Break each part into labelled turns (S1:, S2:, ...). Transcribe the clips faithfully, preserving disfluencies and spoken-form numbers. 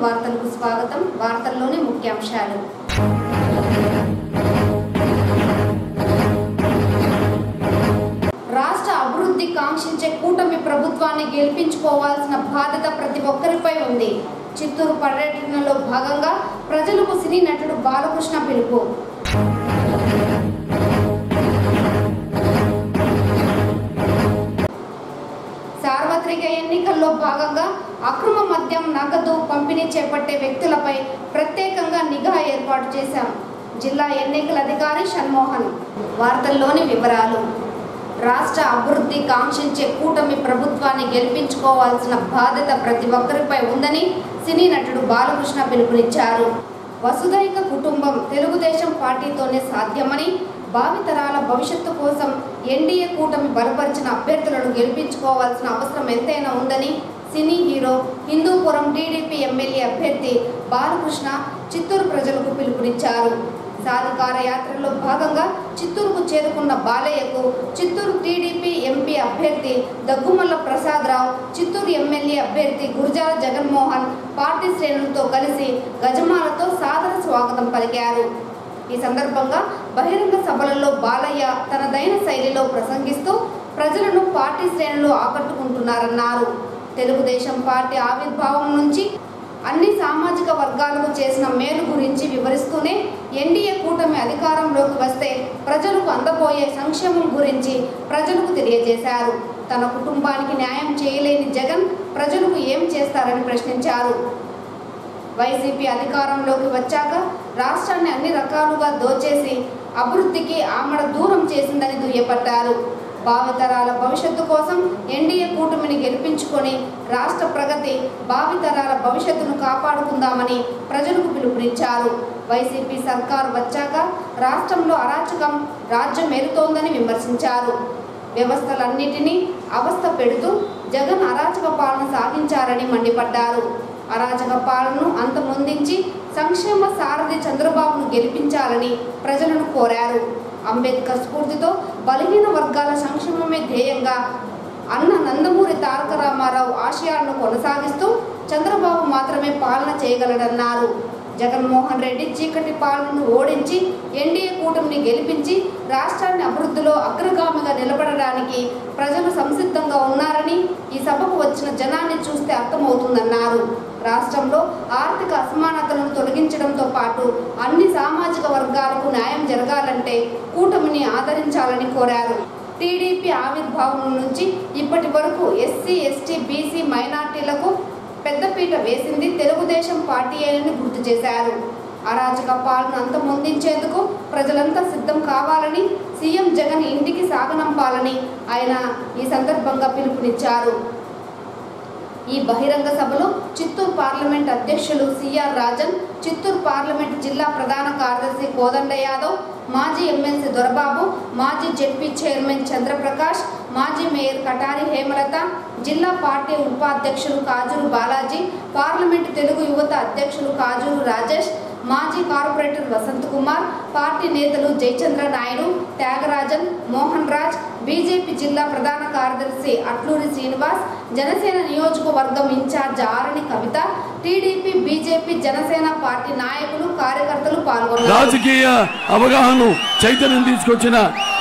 S1: వార్తలకు స్వాగతం. వార్తల్లోని ముఖ్యాంశాలు. రాష్ట్ర అభివృద్ధి కాంక్షించే కూటమి ప్రభుత్వాన్ని గెలిపించుకోవాల్సిన బాధ్యత ప్రతి ఒక్కరిపై ఉంది. చిత్తూరు పర్యటనలో భాగంగా ప్రజలకు సినీ నటుడు బాలకృష్ణ పిలుపు. సార్వత్రిక ఎన్నికల్లో భాగంగా అక్రమ మద్యం నగదు పంపిణీ చేపట్టే వ్యక్తులపై ప్రత్యేకంగా నిఘా ఏర్పాటు చేశాం. జిల్లా ఎన్నికల అధికారి షణ్మోహన్. వార్తల్లోని వివరాలు. రాష్ట్ర అభివృద్ధి కాంక్షించే కూటమి ప్రభుత్వాన్ని గెలిపించుకోవాల్సిన బాధ్యత ప్రతి ఒక్కరిపై ఉందని సినీ నటుడు బాలకృష్ణ పిలుపునిచ్చారు. వసుధైక కుటుంబం తెలుగుదేశం పార్టీతోనే సాధ్యమని, భావితరాల భవిష్యత్తు కోసం ఎన్డీఏ కూటమి బలపరిచిన అభ్యర్థులను గెలిపించుకోవాల్సిన అవసరం ఎంతైనా ఉందని cine hero, Hindupuram TDP MLA అభ్యర్థి బాలకృష్ణ చిత్తూరు ప్రజలకు పిలుపునిచ్చారు. సాధికార యాత్రలో భాగంగా చిత్తూరుకు చేరుకున్న బాలయ్యకు చిత్తూరు టీడీపీ ఎంపీ అభ్యర్థి దగ్గుమల్ల ప్రసాదరావు, చిత్తూరు ఎమ్మెల్యే అభ్యర్థి గురజాల జగన్మోహన్ పార్టీ శ్రేణులతో కలిసి గజమాలతో సాదర స్వాగతం పలికారు. ఈ సందర్భంగా బహిరంగ సభలలో బాలయ్య తనదైన శైలిలో ప్రసంగిస్తూ ప్రజలను పార్టీ శ్రేణులు ఆకట్టుకుంటున్నారన్నారు. తెలుగుదేశం పార్టీ ఆవిర్భావం నుంచి అన్ని సామాజిక వర్గాలకు చేసిన మేలు గురించి వివరిస్తూనే ఎన్డీఏ కూటమి అధికారంలోకి వస్తే ప్రజలకు అందబోయే సంక్షేమం గురించి ప్రజలకు తెలియజేశారు. తన కుటుంబానికి న్యాయం చేయలేని జగన్ ప్రజలకు ఏం చేస్తారని ప్రశ్నించారు. వైసీపీ అధికారంలోకి వచ్చాక రాష్ట్రాన్ని అన్ని రకాలుగా దోచేసి అభివృద్ధికి ఆమడ దూరం చేసిందని దుయ్యపట్టారు. భావితరాల భవిష్యత్తు కోసం ఎన్డీఏ కూటమిని గెలిపించుకొని రాష్ట్ర ప్రగతి, భావితరాల భవిష్యత్తును కాపాడుకుందామని ప్రజలకు పిలుపునిచ్చారు. వైసీపీ సర్కారు వచ్చాక రాష్ట్రంలో అరాచకం రాజ్యం ఏలుతోందని విమర్శించారు. వ్యవస్థలన్నిటినీ అవస్థ పెడుతూ జగన్ అరాచక పాలన సాగించారని మండిపడ్డారు. అరాచక పాలనను అంతమొందించి సంక్షేమ సారథి చంద్రబాబును గెలిపించాలని ప్రజలను కోరారు. అంబేద్కర్ స్ఫూర్తితో బలహీన వర్గాల సంక్షేమమే ధ్యేయంగా అన్న నందమూరి తారక రామారావు ఆశయాలను కొనసాగిస్తూ చంద్రబాబు మాత్రమే పాలన చేయగలడన్నారు. జగన్మోహన్ రెడ్డి చీకటి పాలనను ఓడించి ఎన్డీఏ కూటమిని గెలిపించి రాష్ట్రాన్ని అభివృద్ధిలో అగ్రగామిగా నిలబడడానికి ప్రజలు సంసిద్ధంగా ఉన్నారని ఈ సభకు వచ్చిన జనాన్ని చూస్తే అర్థమవుతుందన్నారు. రాష్ట్రంలో ఆర్థిక అసమానతలను తొలగించడంతో పాటు అన్ని సామాజిక వర్గాలకు న్యాయం జరగాలంటే కూటమిని ఆదరించాలని కోరారు. టీడీపీ ఆవిర్భావం నుంచి ఇప్పటి వరకు ఎస్సీ, ఎస్టీ, బీసీ, మైనార్టీలకు పెద్దపీట వేసింది తెలుగుదేశం పార్టీయేనని గుర్తు చేశారు. అరాచక పాలన అంతమొందించేందుకు ప్రజలంతా సిద్ధం కావాలని, సీఎం జగన్ ఇంటికి సాగనంపాలని ఆయన ఈ సందర్భంగా పిలుపునిచ్చారు. ఈ బహిరంగ సభలో చిత్తూరు పార్లమెంట్ అధ్యక్షులు సిఆర్ రాజన్, చిత్తూరు పార్లమెంట్ జిల్లా ప్రధాన కార్యదర్శి కోదండ యాదవ్, మాజీ ఎమ్మెల్సీ దొరబాబు, మాజీ జెడ్పీ చైర్మన్ చంద్రప్రకాష్, మాజీ మేయర్ కటారి హేమలత, జిల్లా పార్టీ ఉపాధ్యక్షులు కాజూరు బాలాజీ, పార్లమెంటు తెలుగు యువత అధ్యక్షులు కాజూరు రాజేష్, మాజీ కార్పొరేటర్ వసంత్ కుమార్, పార్టీ నేతలు జయచంద్ర నాయుడు, త్యాగరాజన్, మోహన్ రాజ్, బీజేపీ జిల్లా ప్రధాన కార్యదర్శి అట్లూరి శ్రీనివాస్, జనసేన నియోజకవర్గం incharge Arani Kavitha, TDP, BJP, Janasena party నాయకులు, కార్యకర్తలు పాల్గొన్నారు.
S2: రాజకీయ అవగాహన చైతన్యం తీసుకొచ్చిన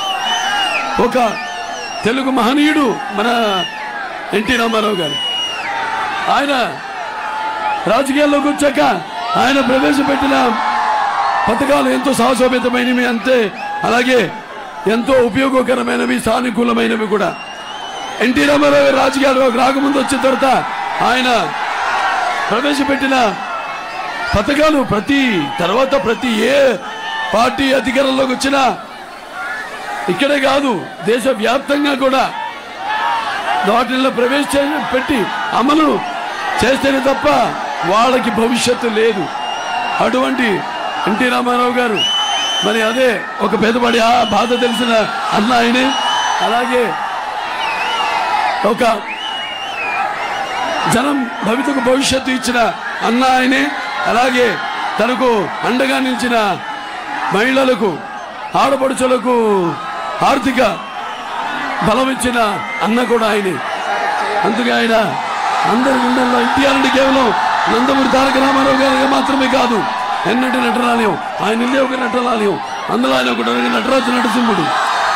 S2: ఒక తెలుగు మహనీయుడు మన ఎన్టీ రామారావు గారు. ఆయన రాజకీయాల్లోకి వచ్చాక ఆయన ప్రవేశపెట్టిన పథకాలు ఎంతో సాహసోపేతమైనవి, అంతే అలాగే ఎంతో ఉపయోగకరమైనవి, సానుకూలమైనవి కూడా. ఎన్టీ రామారావు గారు రాజకీయాల్లోకి రాకముందు వచ్చిన తర్వాత ఆయన ప్రవేశపెట్టిన పథకాలు ప్రతి తర్వాత ప్రతి ఏ పార్టీ అధికారంలోకి వచ్చినా ఇక్కడే కాదు దేశవ్యాప్తంగా కూడా వాటిల్లో ప్రవేశపెట్టి అమలు చేస్తేనే తప్ప వాళ్ళకి భవిష్యత్తు లేదు. అటువంటి ఎన్టీ రామారావు గారు మరి అదే ఒక పెద్దపడి ఆ బాధ తెలిసిన అన్న ఆయనే, అలాగే ఒక జనం భవితకు భవిష్యత్తు ఇచ్చిన అన్న ఆయనే, అలాగే తనకు అండగా నిలిచిన మహిళలకు, ఆడపడుచులకు ఆర్థిక బలం ఇచ్చిన అన్న కూడా ఆయనే. అందుకే ఆయన అందరి గుండెల్లో ఎన్టీఆర్ అంటే కేవలం నందమూరి తారక రామారావు గారికి మాత్రమే కాదు, ఎన్నటి నటనాలయం, ఆయన ఇల్లే ఒక నటనాలయం, అందులో ఆయన ఒక నటరాజు నటసింహుడు.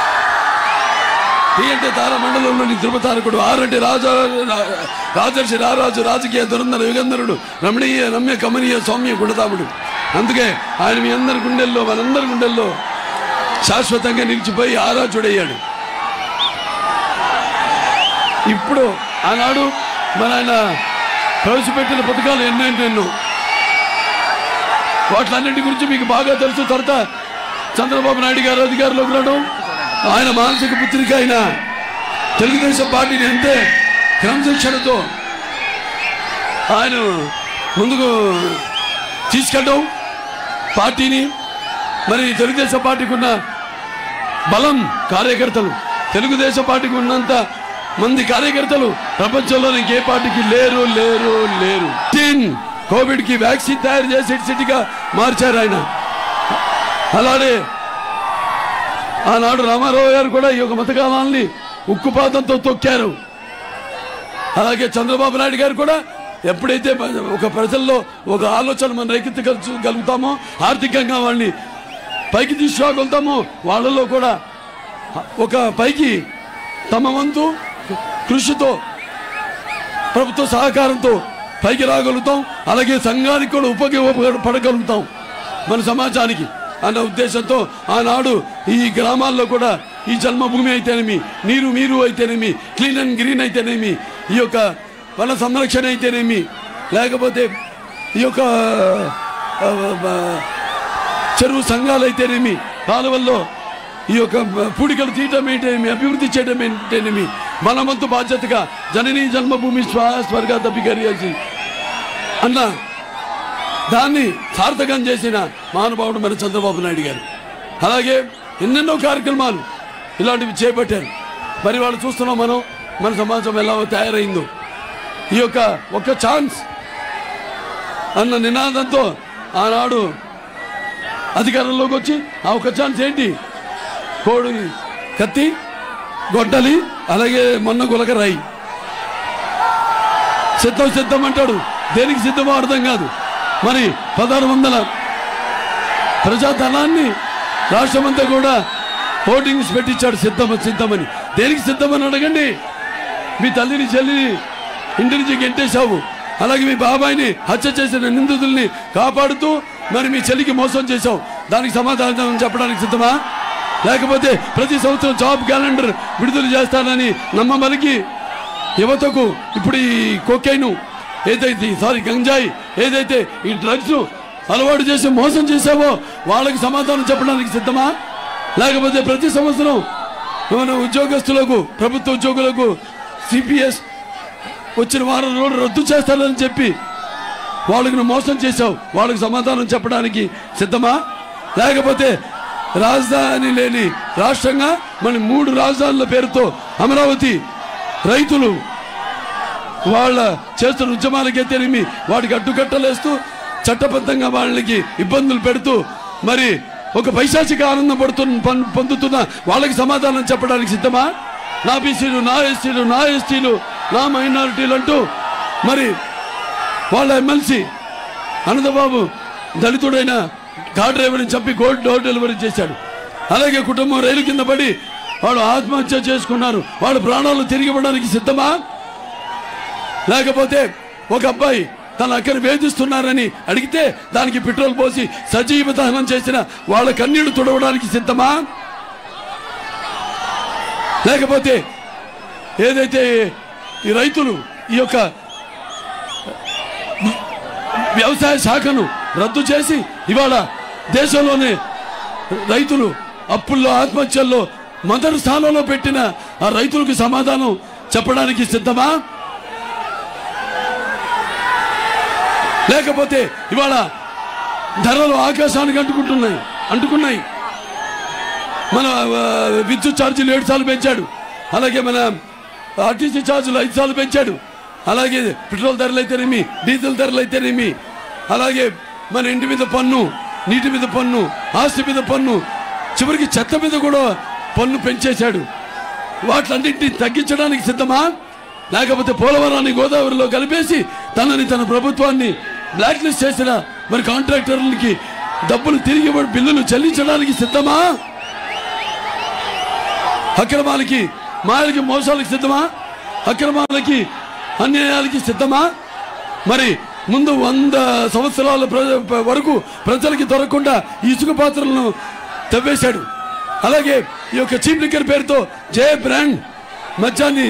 S2: టీ అంటే తార మండలంలోని ధృవతారకుడు, ఆర్ అంటే రాజా రాజర్షి రారాజు, రాజకీయ దురంధర యుగంధరుడు, రమణీయ రమ్య కమనీయ సౌమ్య గుణతాముడు. అందుకే ఆయన మీ అందరి గుండెల్లో, మనందరి గుండెల్లో శాశ్వతంగా నిలిచిపోయి ఆరాజుడయ్యాడు. ఇప్పుడు ఆనాడు మన ఆయన ప్రవేశపెట్టిన పథకాలు ఎన్నెంటో ఎన్నో, వాటిలన్నింటి గురించి మీకు బాగా తెలుసు. తర్వాత చంద్రబాబు నాయుడు గారు అధికారంలోకి రావడం, ఆయన మానసిక పుత్రిక అయిన తెలుగుదేశం పార్టీని అంతే క్రమశిక్షణతో ఆయన ముందుకు తీసుకెళ్ళడం, పార్టీని మరి తెలుగుదేశం పార్టీకి ఉన్న బలం, కార్యకర్తలు, తెలుగుదేశం పార్టీకి ఉన్నంత మంది కార్యకర్తలు ప్రపంచంలో ఇంకే పార్టీకి లేరు లేరు లేరు కోవిడ్ కి వ్యాక్సిన్ తయారు చేసి సిటీగా మార్చారు ఆయన. అలానే ఆనాడు రామారావు గారు కూడా ఈ యొక్క మతకాలాన్ని ఉక్కుపాతంతో తొక్కారు. అలాగే చంద్రబాబు నాయుడు గారు కూడా ఎప్పుడైతే ఒక ప్రజల్లో ఒక ఆలోచన మనం రేకెత్తగలుగుతామో, ఆర్థికంగా వాళ్ళని పైకి తీసుకురాగలుగుతామో, వాళ్ళలో కూడా ఒక పైకి తమ వంతు కృషితో ప్రభుత్వ సహకారంతో పైకి రాగలుగుతాం. అలాగే సంఘానికి కూడా ఉపయోగపడగలుగుతాం మన సమాజానికి అన్న ఉద్దేశంతో ఆనాడు ఈ గ్రామాల్లో కూడా ఈ జన్మభూమి అయితేనేమి, నీరు మీరు అయితేనేమి, క్లీన్ అండ్ గ్రీన్ అయితేనేమి, ఈ యొక్క వన సంరక్షణ అయితేనేమి, లేకపోతే ఈ యొక్క చెరువు సంఘాలు అయితేనేమి, కాలువల్లో ఈ యొక్క పూడికలు తీయటం ఏంటేమి, అభివృద్ధి చేయడం ఏంటేనేమి, మన వంతు బాధ్యతగా జననీ జన్మభూమి స్వర్గా తప్పికరియాల్సి అన్న దాన్ని సార్థకం చేసిన మహానుభావుడు మన చంద్రబాబు నాయుడు గారు. అలాగే ఎన్నెన్నో కార్యక్రమాలు ఇలాంటివి చేపట్టారు. మరి వాళ్ళు చూస్తున్నాం మనం, మన సమాజం ఎలా తయారైందో. ఈ యొక్క ఒక్క ఛాన్స్ అన్న నినాదంతో ఆనాడు అధికారంలోకి వచ్చి ఆ ఒక్క ఛాన్స్ ఏంటి, కోడి కత్తి గొడ్డలి, అలాగే మొన్న గులక రాయి, సిద్ధం సిద్ధం అంటాడు, దేనికి సిద్ధమో అర్థం కాదు. మరి పదహారు వందల ప్రజాధనాన్ని రాష్ట్రమంతా కూడా హోర్డింగ్స్ పెట్టించాడు సిద్ధం సిద్ధమని. దేనికి సిద్ధమని అడగండి. మీ తల్లిని చెల్లిని ఇంటి నుంచి గెంటేశావు, అలాగే మీ బాబాయిని హత్య చేసిన నిందితుల్ని కాపాడుతూ మరి మీ చెల్లికి మోసం చేశావు, దానికి సమాధానం చెప్పడానికి సిద్ధమా? లేకపోతే ప్రతి సంవత్సరం జాబ్ క్యాలెండర్ విడుదల చేస్తానని నమ్మమలికి యువతకు ఇప్పుడు ఈ కొకైను ఏదైతే సారీ గంజాయి ఏదైతే ఈ డ్రగ్స్ అలవాటు చేసి మోసం చేసావో వాళ్ళకి సమాధానం చెప్పడానికి సిద్ధమా? లేకపోతే ప్రతి సంవత్సరం మన ఉద్యోగస్తులకు, ప్రభుత్వ ఉద్యోగులకు సిపిఎస్ వచ్చిన వారం రోజులు రద్దు చేస్తానని చెప్పి వాళ్ళకి నువ్వు మోసం చేశావు, వాళ్ళకి సమాధానం చెప్పడానికి సిద్ధమా? లేకపోతే రాజధాని లేని రాష్ట్రంగా మన మూడు రాజధానుల పేరుతో అమరావతి రైతులు వాళ్ళ చేస్తున్న ఉద్యమాలకైతేనేమి వాటికి అడ్డుకట్టలేస్తూ చట్టబద్ధంగా వాళ్ళకి ఇబ్బందులు పెడుతూ మరి ఒక పైశాచిక ఆనందం పడుతున్న పొందుతున్న వాళ్ళకి సమాధానం చెప్పడానికి సిద్ధమా? నా బీసీలు, నా ఎస్సీలు, నా ఎస్టీలు, నా మైనారిటీలు అంటూ మరి వాళ్ళ ఎమ్మెల్సీ అనంతబాబు దళితుడైన కార్ డ్రైవర్ని చంపి గోల్డ్ డోర్ డెలివరీ చేశాడు. అలాగే కుటుంబం రైలు కింద పడి వాడు ఆత్మహత్య చేసుకున్నారు. వాడు ప్రాణాలు తిరిగి ఇవ్వడానికి సిద్ధమా? లేకపోతే ఒక అబ్బాయి తన అక్కని వేధిస్తున్నారని అడిగితే దానికి పెట్రోల్ పోసి సజీవ దహనం చేసిన వాళ్ళ కన్నీళ్లు తుడవడానికి సిద్ధమా? లేకపోతే ఏదైతే ఈ రైతులు ఈ యొక్క వ్యవసాయ శాఖను రద్దు చేసి ఇవాళ దేశంలోనే రైతులు అప్పుల్లో ఆత్మహత్యల్లో మొదటి స్థానంలో పెట్టిన ఆ రైతులకు సమాధానం చెప్పడానికి సిద్ధమా? లేకపోతే ఇవాళ ధరలు ఆకాశానికి అంటుకుంటున్నాయి అంటుకున్నాయి మన విద్యుత్ ఛార్జీలు ఏడు సార్లు పెంచాడు, అలాగే మన ఆర్టీసీ ఛార్జీలు ఐదు సార్లు పెంచాడు, అలాగే పెట్రోల్ ధరలు అయితేనేమి, డీజిల్ ధరలు అయితేనేమి, అలాగే మన ఇంటి మీద పన్ను, నీటి మీద పన్ను, ఆస్తి మీద పన్ను, చివరికి చెత్త మీద కూడా పన్ను పెంచేశాడు. వాటిలన్నింటినీ తగ్గించడానికి సిద్ధమా? లేకపోతే పోలవరాన్ని గోదావరిలో కలిపేసి తనని తన ప్రభుత్వాన్ని బ్లాక్ లిస్ట్ చేసిన మరి కాంట్రాక్టర్లకి డబ్బులు తిరిగి బిల్లులు చెల్లించడానికి సిద్ధమా? అక్రమాలకి మాయలకి మోసాలకి సిద్ధమా? అక్రమాలకి అన్యాయాలకి సిద్ధమా? మరి ముందు వంద సంవత్సరాల వరకు ప్రజలకి దొరకకుండా ఇసుక పాత్రలను తవ్వేశాడు. అలాగే ఈ యొక్క చీప్ లిక్కర్ పేరుతో జే బ్రాండ్ మద్యాన్ని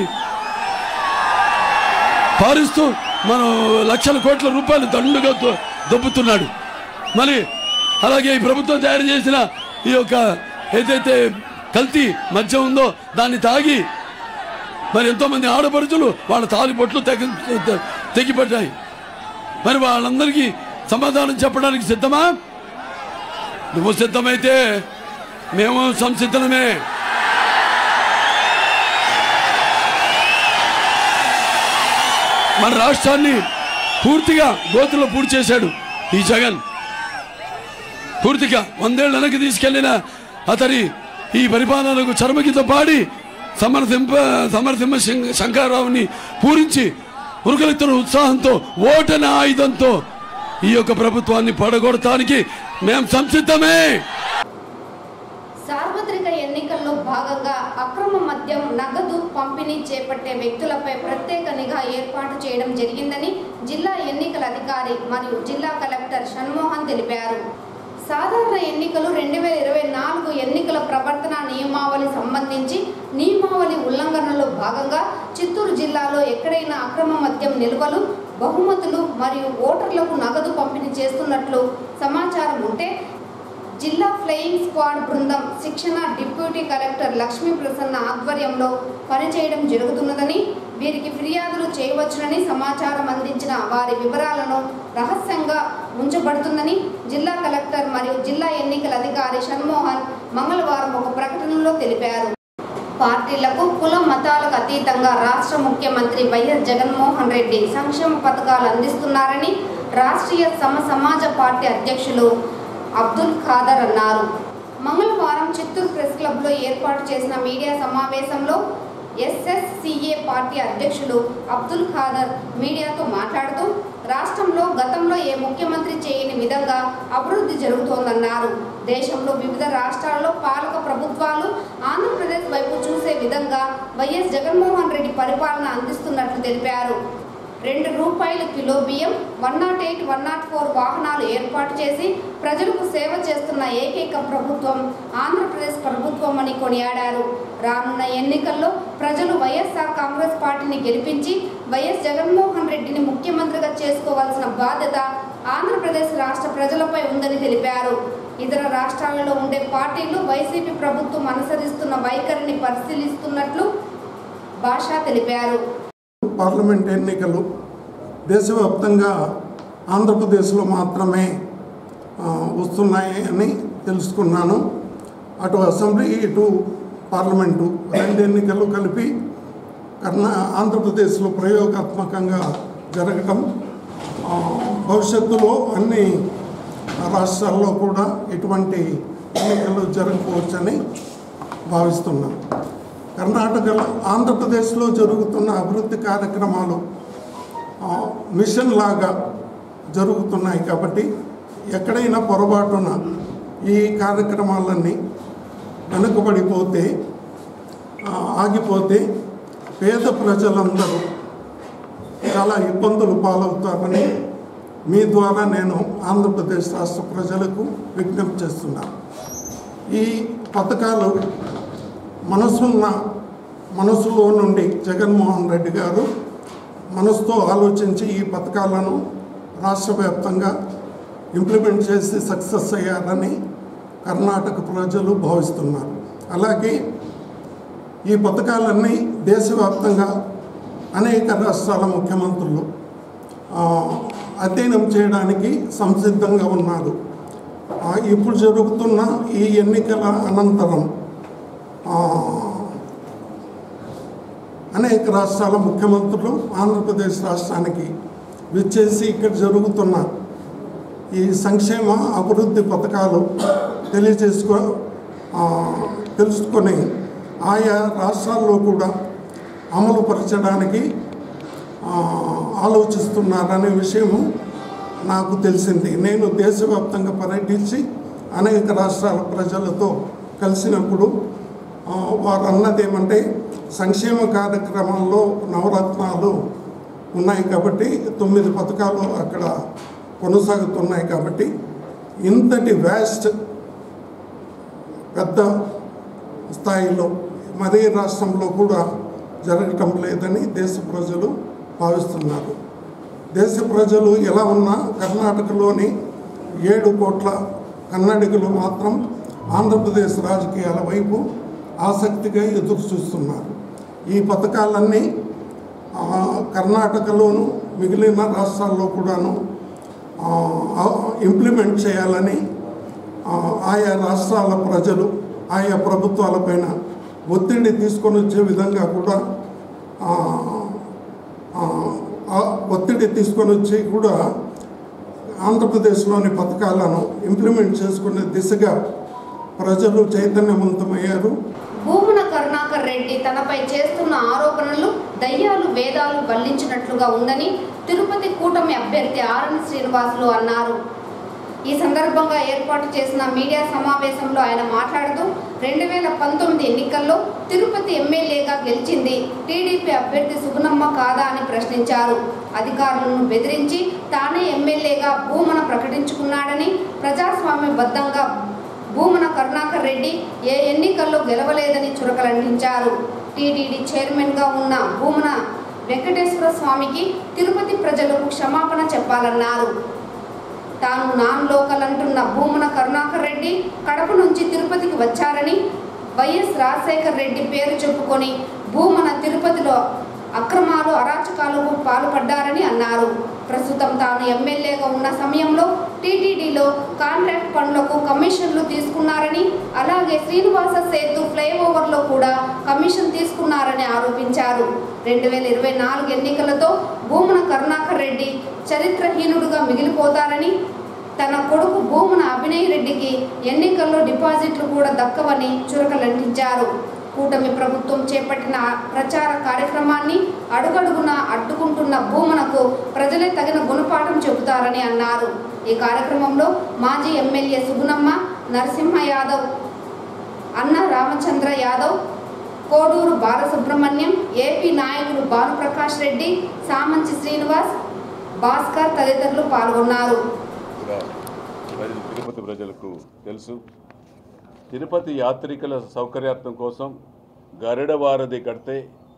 S2: పారిస్తూ మనం లక్షల కోట్ల రూపాయలు దండుగా దొబ్బుతున్నాడు. మరి అలాగే ఈ ప్రభుత్వం తయారు చేసిన ఈ యొక్క ఏదైతే కల్తీ మద్యం ఉందో దాన్ని తాగి మరి ఎంతోమంది ఆడపడుచులు వాళ్ళ తాలిబొట్లు తెగ తెగిపడ్డాయి. మరి వాళ్ళందరికీ సమాధానం చెప్పడానికి సిద్ధమా? నువ్వు సిద్ధమైతే మేము సంసిద్ధమే. మన రాష్ట్రాన్ని పూర్తిగా గోతులో పూర్తి చేశాడు ఈ జగన్. పూర్తిగా వందేళ్ల వెనక్కి తీసుకెళ్లిన అతని ఈ పరిపాలనకు చర్మగీత పాడి సమరసింహ సమరసింహ శంకరరావుని పూరించి ఉరుకలెత్తున ఉత్సాహంతో ఓటన ఆయుధంతో ఈ యొక్క ప్రభుత్వాన్ని పడగొడటానికి మేము సంసిద్ధమే.
S1: సార్వత్రిక ఎన్నికల్లో భాగంగా అక్రమ మద్యం నగదు పంపిణీ చేపట్టే వ్యక్తులపై ప్రత్యేక నిఘా ఏర్పాటు చేయడం జరిగిందని జిల్లా ఎన్నికల అధికారి మరియు జిల్లా కలెక్టర్ షణ్మోహన్ తెలిపారు. సాధారణ ఎన్నికలు రెండు వేల ఇరవై నాలుగు ఎన్నికల ప్రవర్తన నియమావళి సంబంధించి నియమావళి ఉల్లంఘనలో భాగంగా చిత్తూరు జిల్లాలో ఎక్కడైనా అక్రమ మద్యం నిల్వలు, బహుమతులు మరియు ఓటర్లకు నగదు పంపిణీ చేస్తున్నట్లు సమాచారం ఉంటే జిల్లా ఫ్లయింగ్ స్క్వాడ్ బృందం శిక్షణ డిప్యూటీ కలెక్టర్ లక్ష్మీ ప్రసన్న ఆధ్వర్యంలో పనిచేయడం జరుగుతున్నదని, వీరికి ఫిర్యాదులు చేయవచ్చునని సమాచారం అందించిన వారి వివరాలను రహస్యంగా ఉంచబడుతుందని జిల్లా కలెక్టర్ మరియు జిల్లా ఎన్నికల అధికారి షణ్మోహన్ మంగళవారం ఒక ప్రకటనలో తెలిపారు. పార్టీలకు కుల మతాలకు అతీతంగా రాష్ట్ర ముఖ్యమంత్రి వైఎస్ జగన్మోహన్ రెడ్డి సంక్షేమ పథకాలు అందిస్తున్నారని రాష్ట్రీయ సమ సమాజ పార్టీ అధ్యక్షులు అబ్దుల్ ఖాదర్ అన్నారు. మంగళవారం చిత్తూరు ప్రెస్ క్లబ్లో ఏర్పాటు చేసిన మీడియా సమావేశంలో ఎస్ఎస్సిఏ పార్టీ అధ్యక్షులు అబ్దుల్ ఖాదర్ మీడియాతో మాట్లాడుతూ రాష్ట్రంలో గతంలో ఏ ముఖ్యమంత్రి చేయని విధంగా అభివృద్ధి జరుగుతోందన్నారు. దేశంలో వివిధ రాష్ట్రాల్లో పాలక ప్రభుత్వాలు ఆంధ్రప్రదేశ్ వైపు చూసే విధంగా వైఎస్ జగన్మోహన్ రెడ్డి పరిపాలన అందిస్తున్నట్లు తెలిపారు. రెండు రూపాయల కిలో బియ్యం, one nought eight one nought four వాహనాలు ఏర్పాటు చేసి ప్రజలకు సేవ చేస్తున్న ఏకైక ప్రభుత్వం ఆంధ్రప్రదేశ్ ప్రభుత్వం అని కొనియాడారు. రానున్న ఎన్నికల్లో ప్రజలు వైఎస్ఆర్ కాంగ్రెస్ పార్టీని గెలిపించి వైఎస్ జగన్మోహన్ రెడ్డిని ముఖ్యమంత్రిగా చేసుకోవాల్సిన బాధ్యత ఆంధ్రప్రదేశ్ రాష్ట్ర ప్రజలపై ఉందని తెలిపారు. ఇతర రాష్ట్రాలలో ఉండే పార్టీలు వైసీపీ ప్రభుత్వం అనుసరిస్తున్న వైఖరిని పరిశీలిస్తున్నట్లు భాష తెలిపారు.
S3: పార్లమెంట్ ఎన్నికలు దేశవ్యాప్తంగా ఆంధ్రప్రదేశ్లో మాత్రమే వస్తున్నాయి అని తెలుసుకున్నాను. అటు అసెంబ్లీ ఇటు పార్లమెంటు రెండు ఎన్నికలు కలిపి కర్ణా ఆంధ్రప్రదేశ్లో ప్రయోగాత్మకంగా జరగటం, భవిష్యత్తులో అన్ని రాష్ట్రాల్లో కూడా ఇటువంటి ఎన్నికలు జరగకపోవచ్చని భావిస్తున్నాను. కర్ణాటకలో ఆంధ్రప్రదేశ్లో జరుగుతున్న అభివృద్ధి కార్యక్రమాలు మిషన్ లాగా జరుగుతున్నాయి కాబట్టి ఎక్కడైనా పొరపాటున ఈ కార్యక్రమాలన్నీ వెనుకబడిపోతే ఆగిపోతే పేద ప్రజలందరూ చాలా ఇబ్బందులు పాలవుతారని మీ ద్వారా నేను ఆంధ్రప్రదేశ్ రాష్ట్ర ప్రజలకు విజ్ఞప్తి చేస్తున్నాను. ఈ పథకాలు మనసున్న మనసులో నుండి జగన్మోహన్ రెడ్డి గారు మనసుతో ఆలోచించి ఈ పథకాలను రాష్ట్ర వ్యాప్తంగా ఇంప్లిమెంట్ చేసి సక్సెస్ అయ్యారని కర్ణాటక ప్రజలు భావిస్తున్నారు. అలాగే ఈ పథకాలన్నీ దేశవ్యాప్తంగా అనేక రాష్ట్రాల ముఖ్యమంత్రులు అధ్యయనం చేయడానికి సంసిద్ధంగా ఉన్నారు. ఇప్పుడు జరుగుతున్న ఈ ఎన్నికల అనంతరం అనేక రాష్ట్రాల ముఖ్యమంత్రులు ఆంధ్రప్రదేశ్ రాష్ట్రానికి విచ్చేసి ఇక్కడ జరుగుతున్న ఈ సంక్షేమ అభివృద్ధి పథకాలు తెలియజేసుకో తెలుసుకొని ఆయా రాష్ట్రాల్లో కూడా అమలు పరచడానికి ఆలోచిస్తున్నారనే విషయము నాకు తెలిసింది. నేను దేశవ్యాప్తంగా పర్యటించి అనేక రాష్ట్రాల ప్రజలతో కలిసినప్పుడు వారు అన్నది ఏమంటే, సంక్షేమ కార్యక్రమంలో నవరత్నాలు ఉన్నాయి కాబట్టి, తొమ్మిది పథకాలు అక్కడ కొనసాగుతున్నాయి కాబట్టి, ఇంతటి వ్యాస్ట్ పెద్ద స్థాయిలో మరే రాష్ట్రంలో కూడా జరగటం లేదని దేశ ప్రజలు భావిస్తున్నారు. దేశ ప్రజలు ఎలా ఉన్నా కర్ణాటకలోని ఏడు కోట్ల కన్నడిగులు మాత్రం ఆంధ్రప్రదేశ్ రాజకీయాల వైపు ఆసక్తిగా ఎదురు చూస్తున్నారు. ఈ పథకాలన్నీ కర్ణాటకలోను మిగిలిన రాష్ట్రాల్లో కూడాను ఇంప్లిమెంట్ చేయాలని ఆయా రాష్ట్రాల ప్రజలు ఆయా ప్రభుత్వాలపైన ఒత్తిడి తీసుకొని వచ్చే విధంగా కూడా ఒత్తిడి తీసుకొని వచ్చి కూడా ఆంధ్రప్రదేశ్లోని పథకాలను ఇంప్లిమెంట్ చేసుకునే దిశగా ప్రజలు చైతన్యవంతమయ్యారు.
S1: భూమన కరుణాకర్ రెడ్డి తనపై చేస్తున్న ఆరోపణలు దయ్యాలు వేదాలు వల్లించినట్లుగా ఉందని తిరుపతి కూటమి అభ్యర్థి ఆర్ఎన్ శ్రీనివాసులు అన్నారు. ఈ సందర్భంగా ఏర్పాటు చేసిన మీడియా సమావేశంలో ఆయన మాట్లాడుతూ రెండు వేల పంతొమ్మిది ఎన్నికల్లో తిరుపతి ఎమ్మెల్యేగా గెలిచింది టీడీపీ అభ్యర్థి సుగుణమ్మ కాదా అని ప్రశ్నించారు. అధికారులను బెదిరించి తానే ఎమ్మెల్యేగా భూమన ప్రకటించుకున్నాడని, ప్రజాస్వామ్యబద్ధంగా భూమన కరుణాకర్ రెడ్డి ఏ ఎన్నికల్లో గెలవలేదని చురకలంటించారు. టీటీడీ చైర్మన్గా ఉన్న భూమన వెంకటేశ్వర స్వామికి తిరుపతి ప్రజలకు క్షమాపణ చెప్పాలన్నారు. తాను నాన్ లోకల్ అంటున్న భూమన కరుణాకర్ రెడ్డి కడప నుంచి తిరుపతికి వచ్చారని, వైఎస్ రాజశేఖర్ రెడ్డి పేరు చెప్పుకొని భూమన తిరుపతిలో అక్రమాలు అరాచకాలకు పాల్పడ్డారని అన్నారు. ప్రస్తుతం తాను ఎమ్మెల్యేగా ఉన్న సమయంలో టీటీడీలో కాంట్రాక్ట్ పనులకు కమిషన్లు తీసుకున్నారని, అలాగే శ్రీనివాస సేతు ఫ్లైఓవర్లో కూడా కమిషన్ తీసుకున్నారని ఆరోపించారు. రెండు వేల ఇరవై నాలుగు ఎన్నికలతో భూమన కరుణాకర్ రెడ్డి చరిత్రహీనుడుగా మిగిలిపోతారని, తన కొడుకు భూమన అభినయ్ రెడ్డికి ఎన్నికల్లో డిపాజిట్లు కూడా దక్కవని చురకలంటించారు. కూటమి ప్రభుత్వం చేపట్టిన ప్రచార కార్యక్రమాన్ని అడుగడుగునా అడ్డుకుంటున్న భూమనకు ప్రజలే తగిన గుణపాఠం చెబుతారని అన్నారు. ఈ కార్యక్రమంలో మాజీ ఎమ్మెల్యే సుగుణమ్మ, నరసింహ యాదవ్, అన్న రామచంద్ర యాదవ్, కోడూరు బాలసుబ్రహ్మణ్యం, ఏపీ నాయకులు భానుప్రకాష్ రెడ్డి, సామంచి శ్రీనివాస్, భాస్కర్ తదితరులు పాల్గొన్నారు.
S4: తిరుపతి ప్రజలకు తెలుసు, తిరుపతి యాత్రికుల సౌకర్యార్థం కోసం గరుడ వారధి కడితే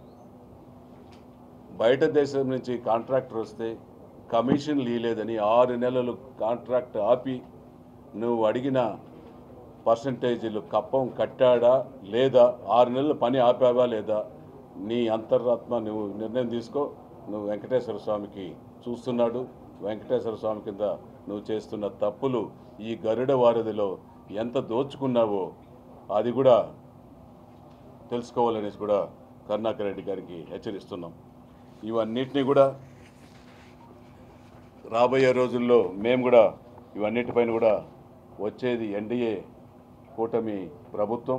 S4: బయట దేశం నుంచి కాంట్రాక్టర్ వస్తే కమిషన్ లీలేదని ఆరు నెలలు కాంట్రాక్ట్ ఆపి నువ్వు అడిగిన పర్సంటేజీలు కప్పం కట్టాడా లేదా, ఆరు నెలలు పని ఆపావా లేదా, నీ అంతరాత్మ నువ్వు నిర్ణయం తీసుకో. నువ్వు వెంకటేశ్వర స్వామికి చూస్తున్నాడు, వెంకటేశ్వర స్వామి కింద నువ్వు చేస్తున్న తప్పులు ఈ గరుడ వారధిలో ఎంత దోచుకున్నావో అది కూడా తెలుసుకోవాలనేసి కూడా కరుణాకర్ రెడ్డి గారికి హెచ్చరిస్తున్నాం. ఇవన్నిటినీ కూడా రాబోయే రోజుల్లో మేము కూడా ఇవన్నిటిపైన కూడా వచ్చేది ఎన్డీఏ కూటమి ప్రభుత్వం.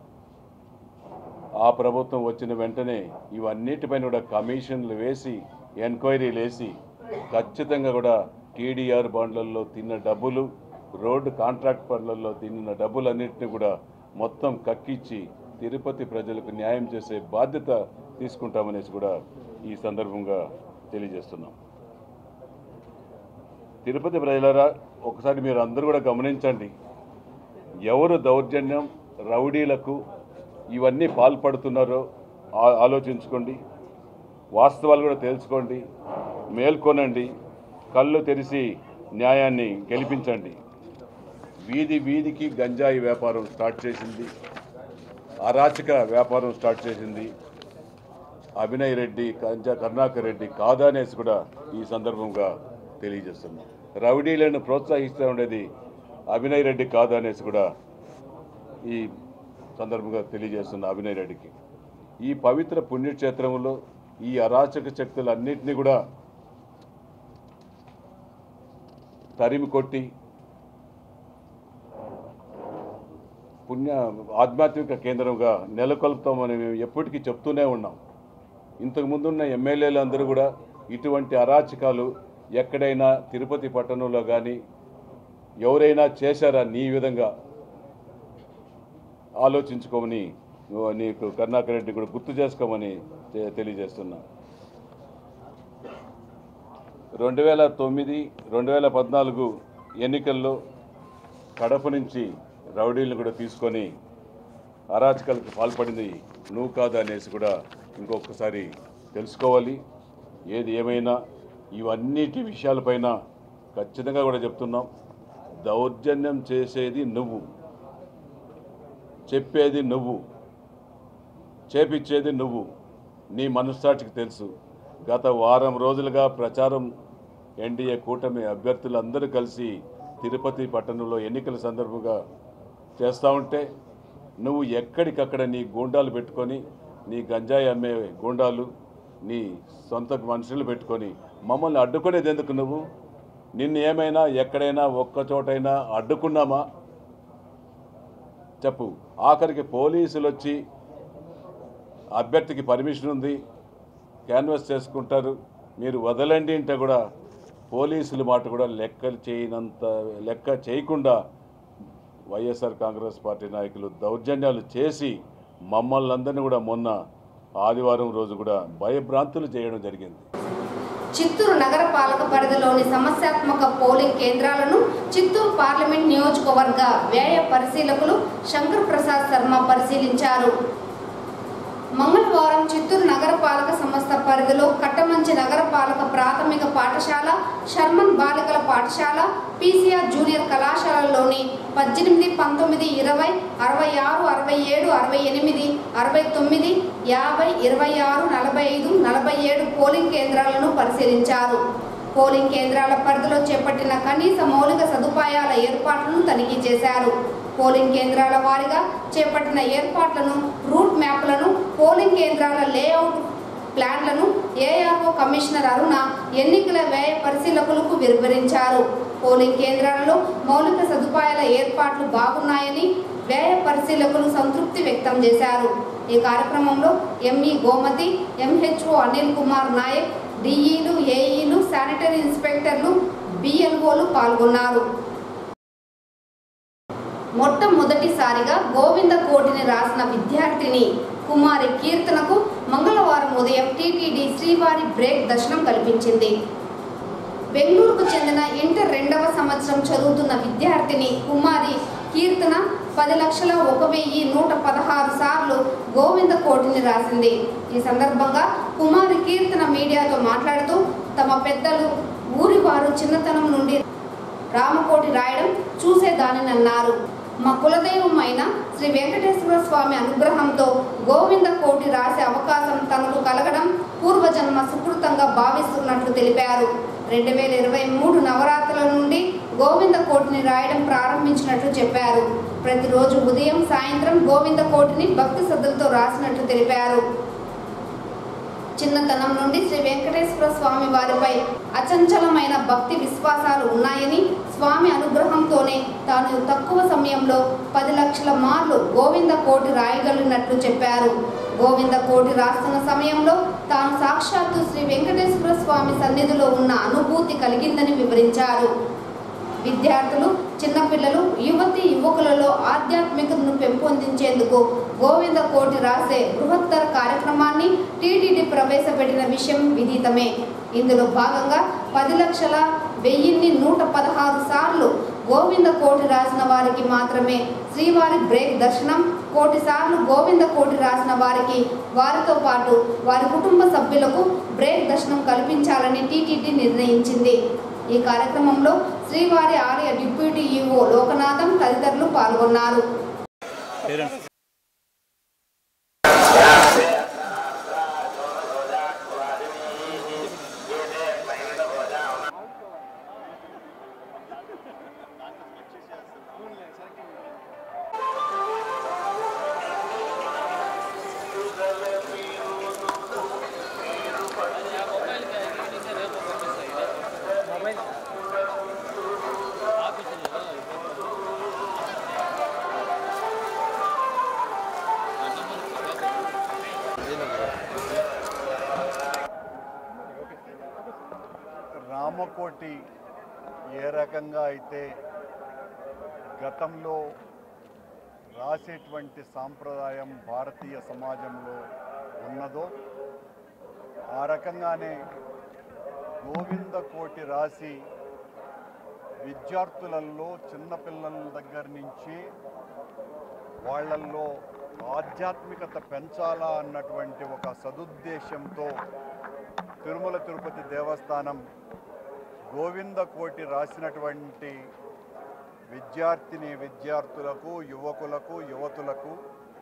S4: ఆ ప్రభుత్వం వచ్చిన వెంటనే ఇవన్నిటిపైన కూడా కమిషన్లు వేసి ఎంక్వైరీలు వేసి ఖచ్చితంగా కూడా టీడీఆర్ బాండ్లలో తిన్న డబ్బులు, రోడ్డు కాంట్రాక్ట్ పనులలో తిన్న డబ్బులన్నింటినీ కూడా మొత్తం కక్కిచ్చి తిరుపతి ప్రజలకు న్యాయం చేసే బాధ్యత తీసుకుంటామనేసి కూడా ఈ సందర్భంగా తెలియజేస్తున్నాం. తిరుపతి ప్రజలారా, ఒకసారి మీరు అందరూ కూడా గమనించండి, ఎవరు దౌర్జన్యం రౌడీలకు ఇవన్నీ పాల్పడుతున్నారో ఆలోచించుకోండి, వాస్తవాలు కూడా తెలుసుకోండి, మేల్కొనండి, కళ్ళు తెరిచి న్యాయాన్ని గెలిపించండి. వీధి వీధికి గంజాయి వ్యాపారం స్టార్ట్ చేసింది, అరాచక వ్యాపారం స్టార్ట్ చేసింది అభినయ్ రెడ్డి, గంజా కరుణాకర్ రెడ్డి కాదా అనేసి కూడా ఈ సందర్భంగా తెలియజేస్తున్నాం. రౌడీలను ప్రోత్సహిస్తూ ఉండేది అభినయ్ రెడ్డి కాదా అనేసి కూడా ఈ సందర్భంగా తెలియజేస్తున్న అభినయ్ రెడ్డికి. ఈ పవిత్ర పుణ్యక్షేత్రంలో ఈ అరాచక శక్తులన్నింటినీ కూడా తరిమి కొట్టి పుణ్య ఆధ్యాత్మిక కేంద్రంగా నెలకొల్పుతామని మేము ఎప్పటికీ చెప్తూనే ఉన్నాం. ఇంతకుముందున్న ఎమ్మెల్యేలు అందరూ కూడా ఇటువంటి అరాచకాలు ఎక్కడైనా తిరుపతి పట్టణంలో కానీ ఎవరైనా చేశారా నీ విధంగా ఆలోచించుకోమని నీకు కరుణాకర్ రెడ్డి కూడా గుర్తు చేసుకోమని తెలియజేస్తున్నా. రెండు వేల తొమ్మిది రెండు వేల పద్నాలుగు ఎన్నికల్లో కడప నుంచి రౌడీలను కూడా తీసుకొని అరాచకాలకు పాల్పడింది నువ్వు కాదు అనేసి కూడా ఇంకొకసారి తెలుసుకోవాలి. ఏది ఏమైనా ఇవన్నిటి విషయాలపైన ఖచ్చితంగా కూడా చెప్తున్నాం, దౌర్జన్యం చేసేది నువ్వు, చెప్పేది నువ్వు, చేపించేది నువ్వు. నీ మనస్సాక్షికి తెలుసు. గత వారం రోజులుగా ప్రచారం ఎన్డీఏ కూటమి అభ్యర్థులందరూ కలిసి తిరుపతి పట్టణంలో ఎన్నికల సందర్భంగా చేస్తూ ఉంటే నువ్వు ఎక్కడికక్కడ నీ గూండాలు పెట్టుకొని, నీ గంజాయి అమ్మే గూండాలు, నీ సొంత మనుషులు పెట్టుకొని మమ్మల్ని అడ్డుకునేది ఎందుకు? నువ్వు నిన్ను ఏమైనా ఎక్కడైనా ఒక్క చోటైనా అడ్డుకున్నామా చెప్పు. ఆఖరికి పోలీసులు వచ్చి అభ్యర్థికి పర్మిషన్ ఉంది, క్యాన్వాస్ చేసుకుంటారు, మీరు వదలండి అంటే కూడా పోలీసుల మాట కూడా లెక్క చేయనంత లెక్క చేయకుండా వైఎస్ఆర్ కాంగ్రెస్ పార్టీ నాయకులు దౌర్జన్యాలు చేసి మమ్మల్ని అందరినీ కూడా మొన్న ఆదివారం రోజు కూడా భయభ్రాంతులు చేయడం జరిగింది.
S1: చిత్తూరు నగర పాలక పరిధిలోని సమస్యాత్మక పోలింగ్ కేంద్రాలను చిత్తూరు పార్లమెంట్ నియోజకవర్గ వ్యయ పరిశీలకులు శంకర్ ప్రసాద్ శర్మ పరిశీలించారు. మంగళవారం చిత్తూరు నగరపాలక సంస్థ పరిధిలో కట్టమంచి నగరపాలక ప్రాథమిక పాఠశాల, షర్మన్ బాలికల పాఠశాల, పీసీఆర్ జూనియర్ కళాశాలలోని పద్దెనిమిది, పంతొమ్మిది, ఇరవై, అరవై ఆరు, అరవై ఏడు, అరవై ఎనిమిది, అరవై తొమ్మిది, యాభై, ఇరవై ఆరు, నలభై ఐదు, నలభై ఏడు పోలింగ్ కేంద్రాలను పరిశీలించారు. పోలింగ్ కేంద్రాల పరిధిలో చేపట్టిన కనీస మౌలిక సదుపాయాల ఏర్పాట్లను తనిఖీ చేశారు. పోలింగ్ కేంద్రాల వారీగా చేపట్టిన ఏర్పాట్లను, రూట్ మ్యాప్లను, పోలింగ్ కేంద్రాల లేఅవుట్ ప్లాన్లను ఏఆర్ఓ కమిషనర్ అరుణ ఎన్నికల వ్యయ పరిశీలకులకు వివరించారు. పోలింగ్ కేంద్రాలలో మౌలిక సదుపాయాల ఏర్పాట్లు బాగున్నాయని వ్యయ పరిశీలకులు సంతృప్తి వ్యక్తం చేశారు. ఈ కార్యక్రమంలో ఎంఈ గోమతి, ఎంహెచ్ఓ అనిల్ కుమార్ నాయక్, డిఈలు, ఏఈలు, శానిటరీ ఇన్స్పెక్టర్లు, బిఎల్ఓలు పాల్గొన్నారు. మొట్టమొదటిసారిగా గోవింద కోటిని రాసిన విద్యార్థిని కుమారి కీర్తనకు మంగళవారం ఉదయం టీటీడీ శ్రీవారి బ్రేక్ దర్శనం కల్పించింది. బెంగళూరుకు చెందిన ఇంటర్ రెండవ సంవత్సరం చదువుతున్న విద్యార్థిని కుమారి కీర్తన పది లక్షల ఒక వెయ్యి నూట పదహారు సార్లు గోవింద కోటిని రాసింది. ఈ సందర్భంగా కుమారి కీర్తన మీడియాతో మాట్లాడుతూ తమ పెద్దలు ఊరి వారు చిన్నతనం నుండి రామకోటి రాయడం చూసేదానినన్నారు. మా కులదైవం అయిన శ్రీ వెంకటేశ్వర స్వామి అనుగ్రహంతో గోవింద కోటి రాసే అవకాశం తనకు కలగడం పూర్వజన్మ సుకృతంగా భావిస్తున్నట్లు తెలిపారు. రెండు వేల ఇరవై మూడు నవరాత్రుల నుండి గోవింద కోటిని రాయడం ప్రారంభించినట్లు చెప్పారు. ప్రతిరోజు ఉదయం, సాయంత్రం గోవింద కోటిని భక్తి శ్రద్ధలతో రాసినట్లు తెలిపారు. చిన్నతనం నుండి శ్రీ వెంకటేశ్వర స్వామి వారిపై అచంచలమైన భక్తి విశ్వాసాలు ఉన్నాయని, స్వామి అనుగ్రహంతోనే తాను తక్కువ సమయంలో పది లక్షల మార్లు గోవింద కోటి రాయగలిగినట్లు చెప్పారు. గోవింద కోటి రాస్తున్న సమయంలో తాను సాక్షాత్తు శ్రీ వెంకటేశ్వర స్వామి సన్నిధిలో ఉన్న అనుభూతి కలిగిందని వివరించారు. విద్యార్థులు, చిన్నపిల్లలు, యువతి యువకులలో ఆధ్యాత్మికతను పెంపొందించేందుకు గోవింద కోటి రాసే బృహత్తర కార్యక్రమాన్ని టీటీడీ ప్రవేశపెట్టిన విషయం విదితమే. ఇందులో భాగంగా పది లక్షల వెయ్యిన్ని నూట పదహారు సార్లు గోవింద కోటి రాసిన వారికి మాత్రమే శ్రీవారి బ్రేక్ దర్శనం, కోటి సార్లు గోవింద కోటి రాసిన వారికి, వారితో పాటు వారి కుటుంబ సభ్యులకు బ్రేక్ దర్శనం కల్పించాలని టీటీడీ నిర్ణయించింది. ఈ కార్యక్రమంలో శ్రీవారి ఆలయ డిప్యూటీ ఈవో లోకనాథం తదితరులు పాల్గొన్నారు.
S5: కామకోటి ఏ రకంగా అయితే గతంలో రాసేటువంటి సాంప్రదాయం భారతీయ సమాజంలో ఉన్నదో ఆ రకంగానే గోవింద కోటి రాసి విద్యార్థులలో చిన్నపిల్లల దగ్గర నుంచి వాళ్ళల్లో ఆధ్యాత్మికత పెంచాలా అన్నటువంటి ఒక సదుద్దేశంతో తిరుమల తిరుపతి దేవస్థానం గోవింద కోటి రాసినటువంటి విద్యార్థిని విద్యార్థులకు యువకులకు యువతులకు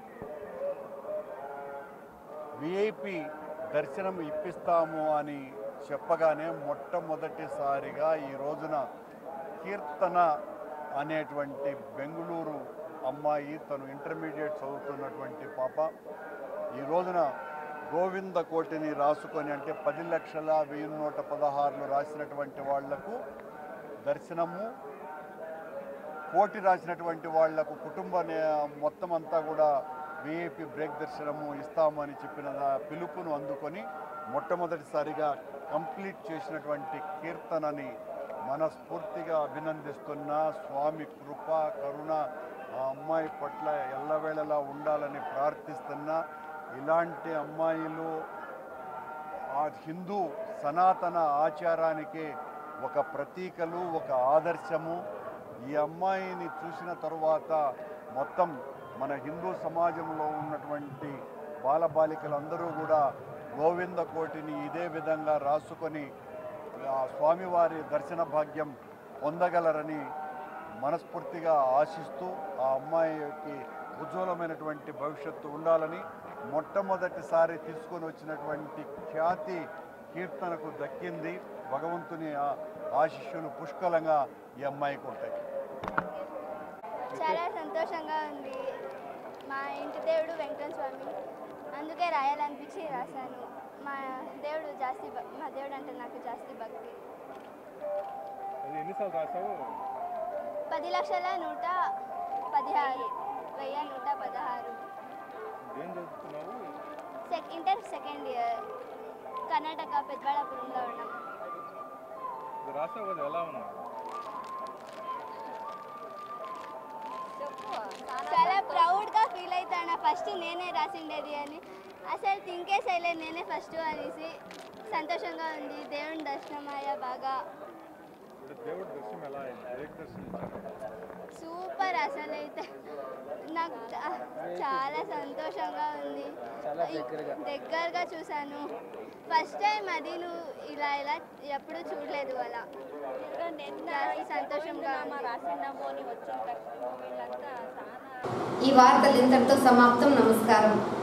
S5: విఐపి దర్శనం ఇప్పిస్తాము అని చెప్పగానే మొట్టమొదటిసారిగా ఈ రోజున కీర్తన అనేటువంటి బెంగుళూరు అమ్మాయి, తను ఇంటర్మీడియట్ చదువుతున్నటువంటి పాప ఈ రోజున గోవింద కోటిని రాసుకొని, అంటే పది లక్షల వెయ్యి నూట పదహారులు రాసినటువంటి వాళ్లకు దర్శనము, కోటి రాసినటువంటి వాళ్లకు కుటుంబ మొత్తం అంతా కూడా విఐపి బ్రేక్ దర్శనము ఇస్తామని చెప్పిన పిలుపును అందుకొని మొట్టమొదటిసారిగా కంప్లీట్ చేసినటువంటి కీర్తనని మనస్ఫూర్తిగా అభినందిస్తున్న, స్వామి కృప కరుణ ఆ అమ్మాయి పట్ల ఎల్లవేళలా ఉండాలని ప్రార్థిస్తున్నా. ఇలాంటి అమ్మాయిలు ఆ హిందూ సనాతన ఆచారానికి ఒక ప్రతీకలు, ఒక ఆదర్శము. ఈ అమ్మాయిని చూసిన తరువాత మొత్తం మన హిందూ సమాజంలో ఉన్నటువంటి బాలబాలికలందరూ కూడా గోవింద కోటిని ఇదే విధంగా రాసుకొని ఆ స్వామివారి దర్శన భాగ్యం పొందగలరని మనస్ఫూర్తిగా ఆశిస్తూ ఆ అమ్మాయికి ఉజ్వలమైనటువంటి భవిష్యత్తు ఉండాలని, మొట్టమొదటిసారి తీసుకొని వచ్చినటువంటి ఖ్యాతి కీర్తనకు దక్కింది. భగవంతుని ఆశీస్సులు పుష్కలంగా ఈ అమ్మాయికి ఉంటాయి.
S6: చాలా సంతోషంగా ఉంది. మా ఇంటి దేవుడు వెంకటేశ్వర స్వామి, అందుకే రాయాలనిపించి రాశాను. మా దేవుడు జాస్తి మా దేవుడు అంటే నాకు జాస్తి భక్తి.
S7: ఎన్నిసార్లు రాసావు?
S6: పది లక్షల నూట పదిహారు వెయ్యి నూట పదహారు.
S7: ఏం చదువుతున్నావు?
S6: Sec inter second year, Karnataka పెద్దబళ్ళాపురంలో ఉన్నాం.
S7: రాసావు కదా, ఎలా ఉన్నావు?
S6: చాలా ప్రౌడ్గా ఫీల్ అవుతాను. ఫస్ట్ నేనే రాసిండేది అని, అసలు థింకే చేయలేదు నేనే ఫస్ట్ అనేసి. సంతోషంగా ఉంది. దేవుని దర్శనం అయ్యా బాగా.
S7: దేవుడి దర్శనం ఎలా అయింది?
S6: సూపర్. అసలు అయితే నాకు చాలా సంతోషంగా ఉంది. దగ్గరగా చూశాను ఫస్ట్ టైం. అది నువ్వు ఇలా ఇలా ఎప్పుడు చూడలేదు. అలా సంతోషంగా
S1: ఈ వార్తలు ఇంతటితో సమాప్తం. నమస్కారం.